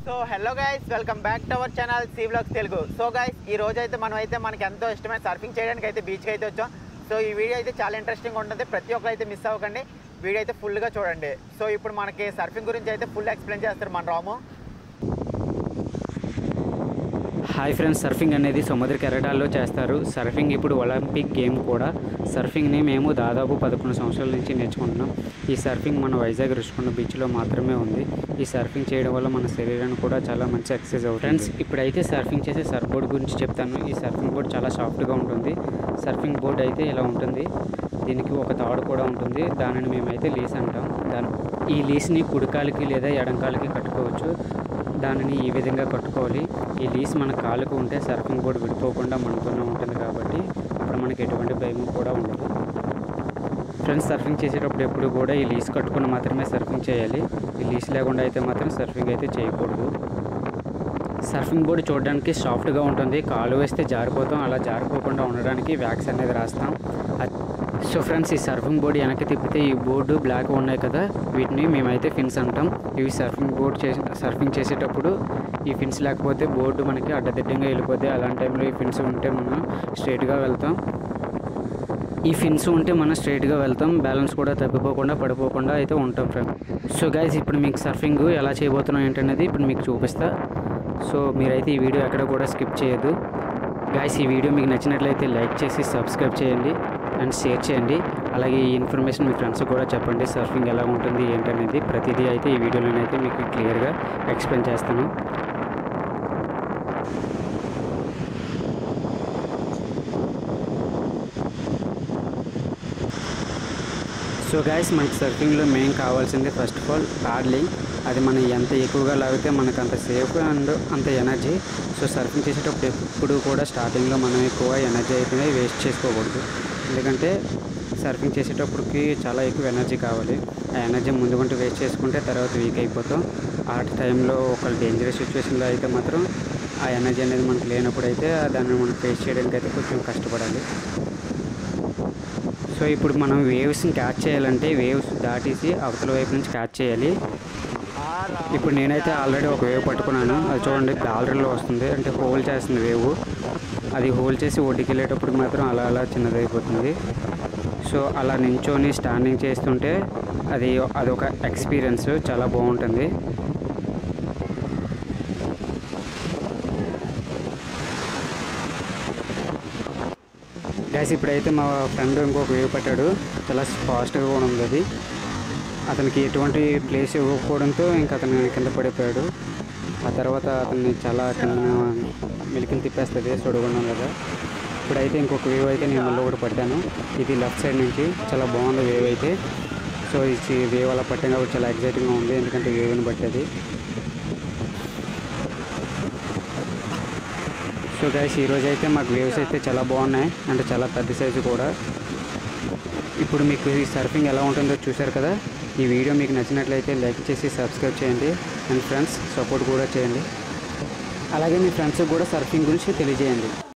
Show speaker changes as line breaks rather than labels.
So hello guys, welcome back to our channel C vlogs Telugu. So guys, ఈ రోజు అయితే మనం అయితే మనకి ఎంతో ఇష్టమైన సర్ఫింగ్ చేయడానికి అయితే బీచ్కి అయితే వచ్చాం. సో ఈ వీడియో అయితే చాలా ఇంట్రెస్టింగ్ ఉంటుంది. ప్రతి ఒక్కరు అయితే మిస్ అవ్వకండి, వీడియో అయితే ఫుల్గా చూడండి. సో ఇప్పుడు మనకి సర్ఫింగ్ గురించి అయితే ఫుల్ ఎక్స్ప్లెయిన్ చేస్తారు మన రాము.
హాయ్ ఫ్రెండ్స్, సర్ఫింగ్ అనేది సముద్ర కెరటాల్లో చేస్తారు. సర్ఫింగ్ ఇప్పుడు ఒలింపిక్ గేమ్ కూడా. సర్ఫింగ్ని మేము దాదాపు 11 సంవత్సరాల నుంచి నేర్చుకుంటున్నాం. ఈ సర్ఫింగ్ మన వైజాగ్ రుషికొండ బీచ్లో మాత్రమే ఉంది. ఈ సర్ఫింగ్ చేయడం వల్ల మన శరీరానికి కూడా చాలా మంచి ఎక్సర్సైజ్ అవుతుంది. ఫ్రెండ్స్, ఇప్పుడైతే సర్ఫింగ్ చేసే సర్ఫ్ బోర్డ్ గురించి చెప్తాను. ఈ సర్ఫింగ్ బోర్డ్ చాలా సాఫ్ట్గా ఉంటుంది. సర్ఫింగ్ బోర్డ్ అయితే ఇలా ఉంటుంది. దీనికి ఒక తాడు కూడా ఉంటుంది. దానిని మేమైతే లీస్ అంటాం. ఈ లీస్ని కుడికాలికి లేదా ఎడంకాలికి కట్టుకోవచ్చు. దానిని ఈ విధంగా కట్టుకోవాలి. ఈ లీస్ మన కాలుకు ఉంటే సర్ఫింగ్ బోర్డు విడిపోకుండా మనతోనే ఉంటుంది కాబట్టి అప్పుడు మనకి ఎటువంటి భయం కూడా ఉండదు. ఫ్రెండ్స్, సర్ఫింగ్ చేసేటప్పుడు ఎప్పుడు కూడా ఈ లీస్ కట్టుకుని మాత్రమే సర్ఫింగ్ చేయాలి. ఈ లీస్ లేకుండా అయితే మాత్రం సర్ఫింగ్ అయితే చేయకూడదు. సర్ఫింగ్ బోర్డు చూడడానికి సాఫ్ట్గా ఉంటుంది. కాలు వేస్తే జారిపోతాం. అలా జారిపోకుండా ఉండడానికి వ్యాక్స్ అనేది రాస్తాం. సో ఫ్రెండ్స్, ఈ సర్ఫింగ్ బోర్డు వెనక్కి తిప్పితే ఈ బోర్డు బ్లాక్ ఉన్నాయి కదా, వీటిని మేమైతే ఫిన్స్ అంటాం. ఇవి సర్ఫింగ్ చేసేటప్పుడు ఈ ఫిన్స్ లేకపోతే బోర్డు మనకి అడ్డదిడ్డంగా వెళ్ళిపోతే అలాంటి టైంలో ఈ ఫిన్స్ ఉంటే మనం స్ట్రైట్గా వెళ్తాం. ఈ ఫిన్స్ ఉంటే మనం స్ట్రైట్గా వెళ్తాం. బ్యాలెన్స్ కూడా తప్పిపోకుండా పడిపోకుండా అయితే ఉంటాం ఫ్రెండ్స్. సో గైస్, ఇప్పుడు మీకు సర్ఫింగ్ ఎలా చేయబోతున్నాం ఏంటనేది ఇప్పుడు మీకు చూపిస్తా. సో మీరైతే ఈ వీడియో ఎక్కడ కూడా స్కిప్ చేయొద్దు. గైస్, ఈ వీడియో మీకు నచ్చినట్లయితే లైక్ చేసి సబ్స్క్రైబ్ చేయండి అండ్ షేర్ చేయండి. అలాగే ఈ ఇన్ఫర్మేషన్ మీ ఫ్రెండ్స్ కూడా చెప్పండి. సర్ఫింగ్ ఎలా ఉంటుంది ఏంటనేది ప్రతిదీ అయితే ఈ వీడియోలోనైతే మీకు క్లియర్గా ఎక్స్ప్లెయిన్ చేస్తాను. సో గైస్, మనకి సర్ఫింగ్లో మెయిన్ కావాల్సింది ఫస్ట్ ఆఫ్ ఆల్ ప్యాడ్లింగ్. అది మనం ఎంత ఎక్కువగా లాగితే మనకు అంత సేఫ్ అండ్ అంత ఎనర్జీ. సో సర్ఫింగ్ చేసేటప్పుడు ఎప్పుడు కూడా స్టార్టింగ్లో మనం ఎక్కువ ఎనర్జీ అయితే వేస్ట్ చేసుకోకూడదు. ఎందుకంటే సర్ఫింగ్ చేసేటప్పటికి చాలా ఎక్కువ ఎనర్జీ కావాలి. ఆ ఎనర్జీ ముందు కొంటే వేస్ట్ చేసుకుంటే తర్వాత వీక్ అయిపోతాం. ఆ టైంలో ఒక డేంజరస్ సిచ్యువేషన్లో అయితే మాత్రం ఆ ఎనర్జీ అనేది మనకు లేనప్పుడు అయితే దాన్ని మనం ఫేస్ చేయడానికి అయితే కొంచెం కష్టపడాలి. సో ఇప్పుడు మనం వేవ్స్ని క్యాచ్ చేయాలంటే వేవ్స్ దాటేసి అవతల వైపు నుంచి క్యాచ్ చేయాలి. ఇప్పుడు నేనైతే ఆల్రెడీ ఒక వేవ్ పట్టుకున్నాను. అది చూడండి, గాలరీలో వస్తుంది, అంటే హోల్ చేస్తుంది వేవ్. అది హోల్ చేసి ఒడ్డుకి వెళ్ళేటప్పుడు మాత్రం అలా అలా చిన్నదైపోతుంది. సో అలా నించొని స్టాండింగ్ చేస్తుంటే అదొక ఎక్స్పీరియన్స్, చాలా బాగుంటుంది. గైస్, ఇప్పుడైతే మా ఫ్రెండ్ ఇంకొక వేవ్ పట్టాడు. చాలా ఫాస్ట్గా కూడా ఉంది అది. అతనికి ఎటువంటి ప్లేస్ ఇవ్వకపోవడంతో ఇంకా అతను కింద పడిపోయాడు. ఆ తర్వాత అతన్ని చాలా మెలికలు తిప్పేస్తుంది, చూడకుండా కదా. ఇప్పుడైతే ఇంకొక వేవ్ అయితే నేను మళ్ళీ ఒకటి పట్టాను. ఇది లెఫ్ట్ సైడ్ నుంచి చాలా బాగుంది వేవ్ అయితే. సో ఈ వేవ్ అలా పట్టాం కాబట్టి చాలా ఎగ్జైటింగ్గా ఉంది, ఎందుకంటే వేవ్ని పట్టేది. సో గైస్, ఈరోజు అయితే మాకు వేవ్స్ అయితే చాలా బాగున్నాయి, అంటే చాలా పెద్ద సైజు కూడా. ఇప్పుడు మీకు ఈ సర్ఫింగ్ ఎలా ఉంటుందో చూశారు కదా. ఈ వీడియో మీకు నచ్చినట్లయితే లైక్ చేసి సబ్స్క్రైబ్ చేయండి అండ్ ఫ్రెండ్స్ సపోర్ట్ కూడా చేయండి. అలాగే మీ ఫ్రెండ్స్కి కూడా సర్ఫింగ్ గురించి తెలియజేయండి.